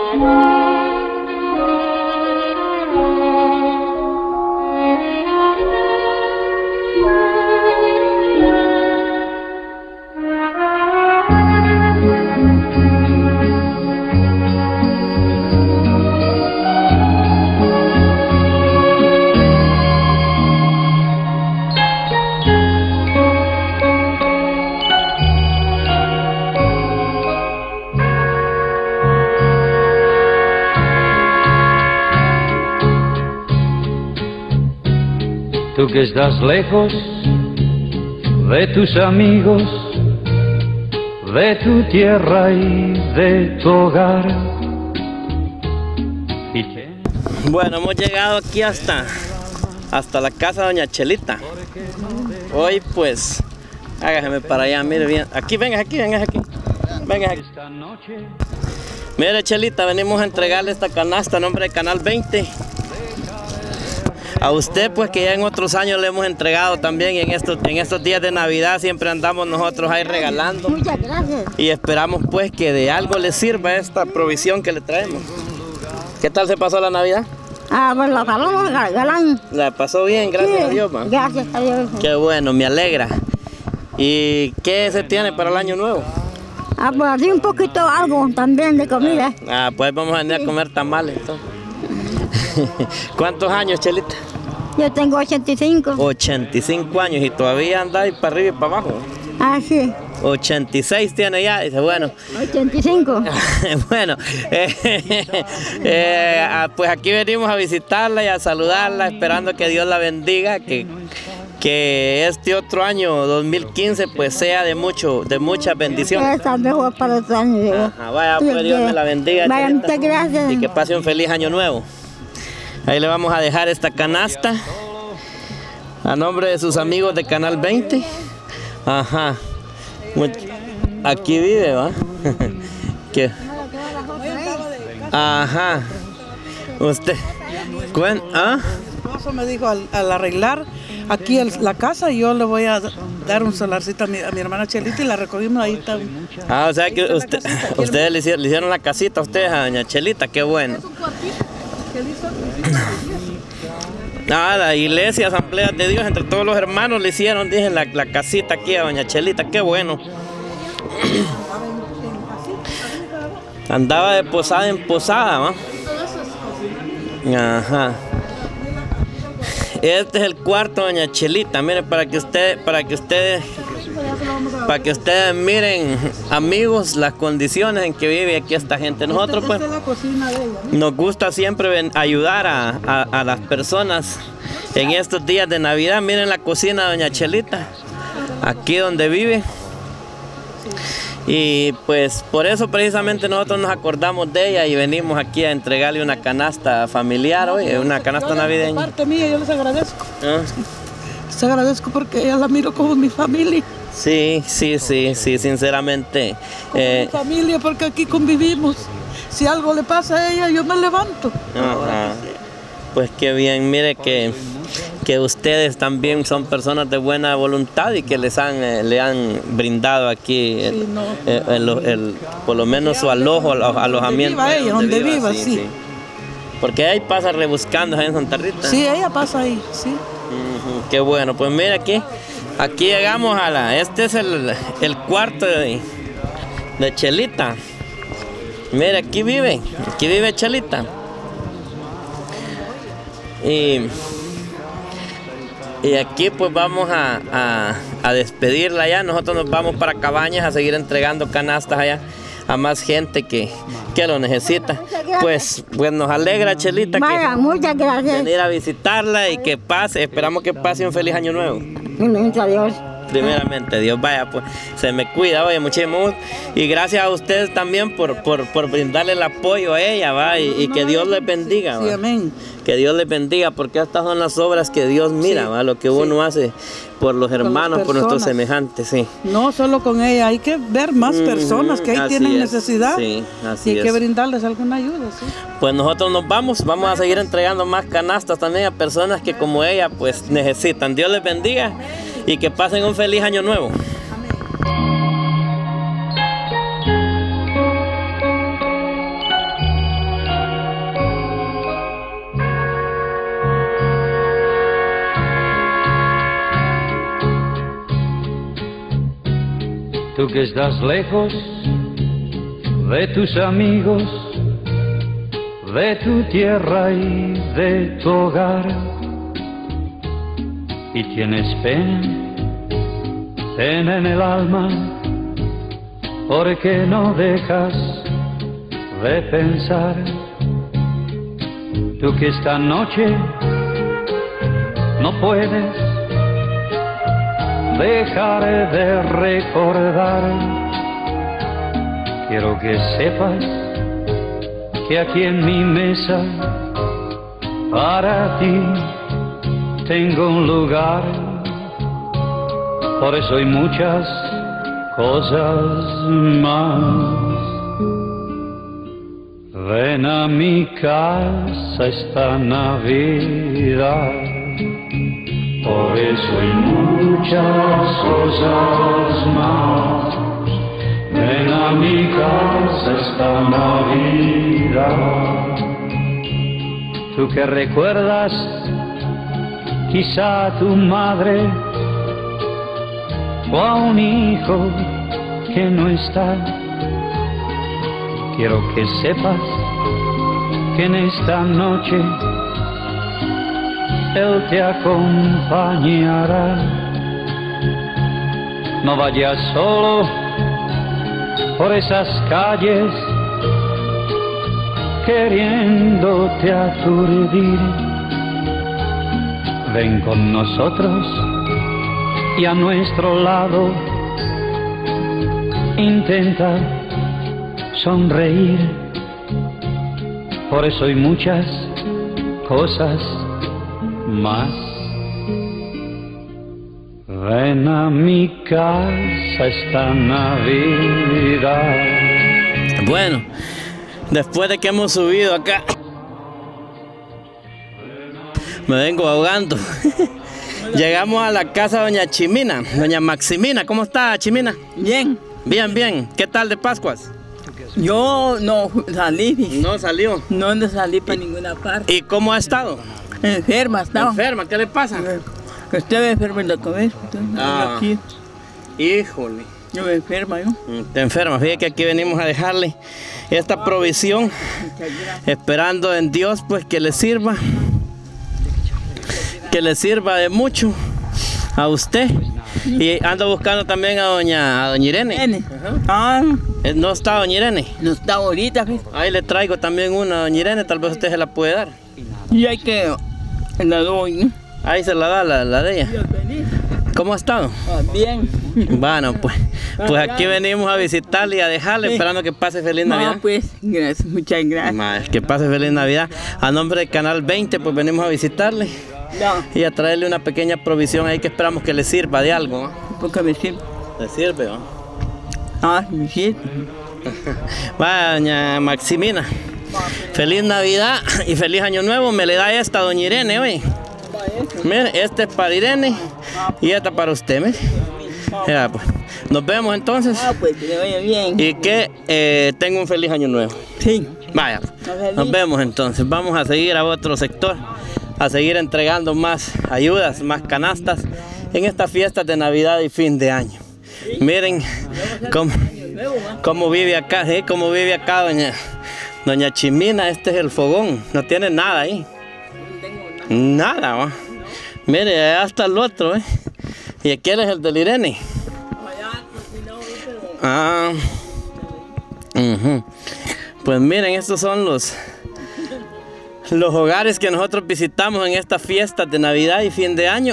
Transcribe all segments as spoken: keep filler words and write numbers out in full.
Tú que estás lejos de tus amigos, de tu tierra y de tu hogar. Bueno, hemos llegado aquí hasta, hasta la casa de doña Chelita. Hoy pues, hágame para allá, mire bien. Aquí, venga aquí, venga aquí. Venga aquí. Mire Chelita, venimos a entregarle esta canasta a nombre de Canal veinte. A usted pues que ya en otros años le hemos entregado también, y en estos, en estos días de Navidad siempre andamos nosotros ahí regalando. Muchas gracias. Y esperamos pues que de algo le sirva esta provisión que le traemos. ¿Qué tal se pasó la Navidad? Ah, pues la pasamos galán. La pasó bien, gracias Sí, a Dios, ma. Gracias a Dios. Qué bueno, me alegra. ¿Y qué se tiene para el año nuevo? Ah, pues así un poquito algo también de comida. Ah, pues vamos a venir a comer tamales entonces. ¿Cuántos años, Chelita? Yo tengo ochenta y cinco. ochenta y cinco años y todavía andáis para arriba y para abajo. Ah, sí. ochenta y seis tiene ya, dice, bueno. ochenta y cinco. Bueno, eh, eh, pues aquí venimos a visitarla y a saludarla, esperando que Dios la bendiga, que, que este otro año, dos mil quince, pues sea de mucho, de muchas bendiciones. Está mejor para este año. Digo. Ajá, vaya, pues Dios me la bendiga. Vaya, Chelita, muchas gracias. y que pase un feliz año nuevo. Ahí le vamos a dejar esta canasta a nombre de sus amigos de Canal veinte. Ajá. Aquí vive, ¿va? ¿Qué? Ajá. Usted. ¿Cuen? ¿Ah? Mi esposo me dijo al, al arreglar aquí el, la casa, yo le voy a dar un solarcito a mi, a mi hermana Chelita y la recogimos ahí. Está. Ah, o sea que usted, ustedes le hicieron, le hicieron la casita a ustedes a doña Chelita, qué bueno. Ah, la iglesia, Asamblea de Dios, entre todos los hermanos le hicieron, dije, la, la casita aquí a doña Chelita, qué bueno. Andaba de posada en posada, ¿va? Ajá. Este es el cuarto de doña Chelita, miren, para que usted, para que ustedes, para que ustedes miren, amigos, las condiciones en que vive aquí esta gente. Nosotros pues nos gusta siempre ven, ayudar a, a, a las personas en estos días de Navidad. Miren la cocina de doña Chelita, aquí donde vive. Y pues por eso precisamente nosotros nos acordamos de ella y venimos aquí a entregarle una canasta familiar hoy, una canasta navideña. De parte mía, yo les agradezco. ¿Ah? Les agradezco porque ella la miro como mi familia. Sí, sí, sí, sí, sinceramente. Como Eh, mi familia, porque aquí convivimos. Si algo le pasa a ella, yo me levanto. Ajá. Pues qué bien, mire que, que ustedes también son personas de buena voluntad y que les han, eh, le han brindado aquí el, Sí, no. eh, el- el- por lo menos su alojo, alo- alojamiento. Donde viva ella, donde viva, sí. Porque ahí pasa rebuscando ahí en Santa Rita. Sí, ella pasa ahí, sí. Ujú, qué bueno, pues mira aquí, aquí llegamos a la, este es el, el cuarto de, de Chelita. Mira, aquí vive, aquí vive Chelita. Y, y aquí pues vamos a, a, a despedirla ya. Nosotros nos vamos para Cabañas a seguir entregando canastas allá a más gente que, que lo necesita. Pues, pues nos alegra, Chelita, Vaya, que muchas gracias. venir a visitarla y que pase, esperamos que pase un feliz año nuevo. Muchas Dios. Primeramente, Dios, vaya, pues se me cuida, oye, muchísimo. Y gracias a ustedes también por, por, por brindarle el apoyo a ella, va, y, y que Dios les bendiga, Sí, va. amén. Que Dios les bendiga, porque estas son las obras que Dios mira, Sí, va, lo que uno hace por los las hermanos, por nuestros personas. semejantes, sí. No solo con ella, hay que ver más personas que ahí Así tienen es, necesidad. sí, así y hay que es. brindarles alguna ayuda, sí. Pues nosotros nos vamos, vamos a seguir entregando más canastas también a personas que como ella pues necesitan. Dios les bendiga y que pasen un feliz año nuevo. que estás lejos de tus amigos, de tu tierra y de tu hogar, y tienes pena, pena en el alma, porque no dejas de pensar. Tú que esta noche no puedes dejar de recordar, quiero que sepas que aquí en mi mesa para ti tengo un lugar. Por eso hay muchas cosas más. Ven a mi casa esta Navidad. Por eso hay muchas cosas más. Ven a mi casa esta Navidad. Tú que recuerdas quizá a tu madre o a un hijo que no está, quiero que sepas que en esta noche Él te acompañará. No vayas solo por esas calles queriéndote aturdir. Ven con nosotros y a nuestro lado intenta sonreír. Por eso hay muchas cosas más. Ven a mi casa esta Navidad. Bueno, después de que hemos subido acá, me vengo ahogando. Llegamos a la casa de doña Chimina, doña Maximina. ¿Cómo está, Chimina? Bien. Bien, bien. ¿Qué tal de Pascuas? Yo no salí. No salió. No, no salí para ninguna parte. ¿Y cómo ha estado? Enferma estaba. ¿Enferma? ¿Qué le pasa? Que estoy enferma en la cabeza. Ah. Aquí. Híjole. Yo me enferma, yo. Te enferma. Fíjate que aquí venimos a dejarle esta provisión, esperando en Dios pues que le sirva, que le sirva de mucho a usted. Y ando buscando también a doña, a doña Irene. Irene. Ah, ¿No está doña Irene? no está ahorita, ¿ves? Ahí le traigo también una a doña Irene, tal vez usted se la puede dar. Y hay que la doy, ¿no? Ahí se la da la, la de ella. ¿Cómo ha estado? Ah, bien. Bueno, pues, pues aquí venimos a visitarle y a dejarle, Sí. esperando que pase feliz Navidad. No, pues, gracias, muchas gracias. Ma, que pase feliz Navidad. A nombre del Canal veinte, pues venimos a visitarle No, y a traerle una pequeña provisión ahí que esperamos que le sirva de algo, ¿no? porque me sirve. ¿Le sirve, no? Ah, me sirve. Va, doña Maximina. Feliz Navidad y feliz Año Nuevo. Me le da esta a doña Irene, hoy. Mire, este es para Irene y esta para usted, mire. Ya, pues. Nos vemos entonces. Ah, pues, que le vaya bien. Y que eh, tenga un feliz Año Nuevo. Sí. Vaya, nos vemos entonces. Vamos a seguir a otro sector, a seguir entregando más ayudas, más canastas en estas fiestas de Navidad y fin de año. Miren cómo, cómo vive acá, ¿eh? Cómo vive acá doña, doña Chimina. Este es el fogón, no tiene nada ahí. Nada, ¿va? Mire, allá está el otro, ¿eh? Y aquí es el del Irene. Ah, uh-huh. Pues miren, estos son los los hogares que nosotros visitamos en estas fiestas de Navidad y fin de año.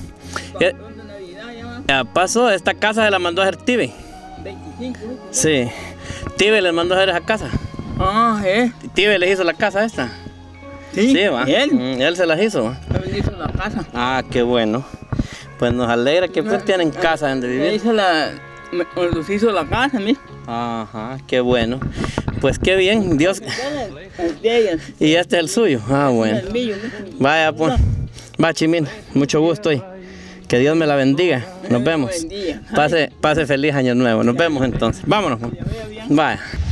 Ya pasó, esta casa se la mandó a hacer Tibe. Sí, Tibe les mandó a hacer esa casa. Ah, ¿eh? Tibe les hizo la casa esta. Sí, Sí, va. él. Mm, él se las hizo. Él hizo la casa. Ah, qué bueno. Pues nos alegra que pues tienen casa donde Él vivir. hizo la, me- nos hizo la casa, mira. Ajá, qué bueno. Pues qué bien, Dios. El de ellas. Y este es el suyo. Ah, bueno. El mío, ¿no? Vaya pues. Va, Chimina, mucho gusto y que Dios me la bendiga. Nos vemos. bendiga. Pase, pase feliz año nuevo. Nos vemos entonces. Vámonos. Pues. Vaya.